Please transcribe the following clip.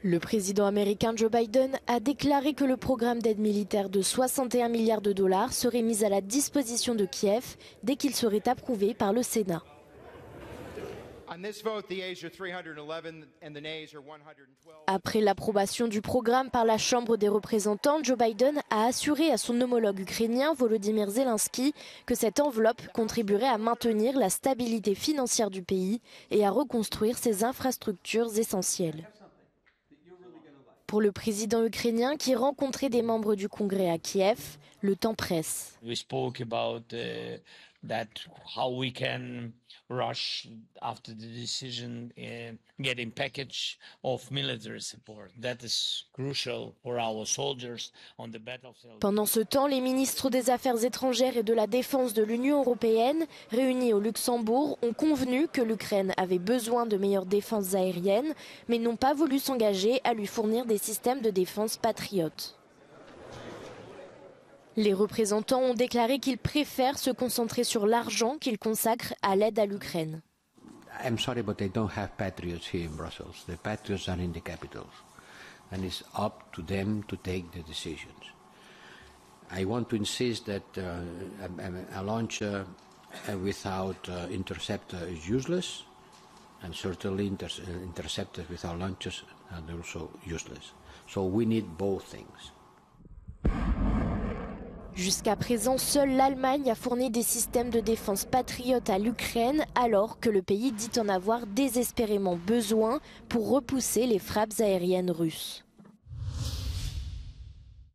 Le président américain Joe Biden a déclaré que le programme d'aide militaire de 61 milliards de dollars serait mis à la disposition de Kiev dès qu'il serait approuvé par le Sénat. Après l'approbation du programme par la Chambre des représentants, Joe Biden a assuré à son homologue ukrainien Volodymyr Zelensky que cette enveloppe contribuerait à maintenir la stabilité financière du pays et à reconstruire ses infrastructures essentielles. Pour le président ukrainien qui rencontrait des membres du Congrès à Kiev, le temps presse. How we can rush after the decision in getting package of military support. That is crucial for our soldiers on the battlefield. Pendant ce temps, les ministres des Affaires étrangères et de la Défense de l'Union européenne, réunis au Luxembourg, ont convenu que l'Ukraine avait besoin de meilleures défenses aériennes, mais n'ont pas voulu s'engager à lui fournir des systèmes de défense patriotes. Les représentants ont déclaré qu'ils préfèrent se concentrer sur l'argent qu'ils consacrent à l'aide à l'Ukraine. I'm sorry, but they don't have patriots here in Brussels. The patriots are in the capitals, and it's up to them to take the decisions. I want to insist that a launcher without interceptor is useless, and certainly interceptors without launchers are also useless. So we need both things. Jusqu'à présent, seule l'Allemagne a fourni des systèmes de défense patriotes à l'Ukraine, alors que le pays dit en avoir désespérément besoin pour repousser les frappes aériennes russes.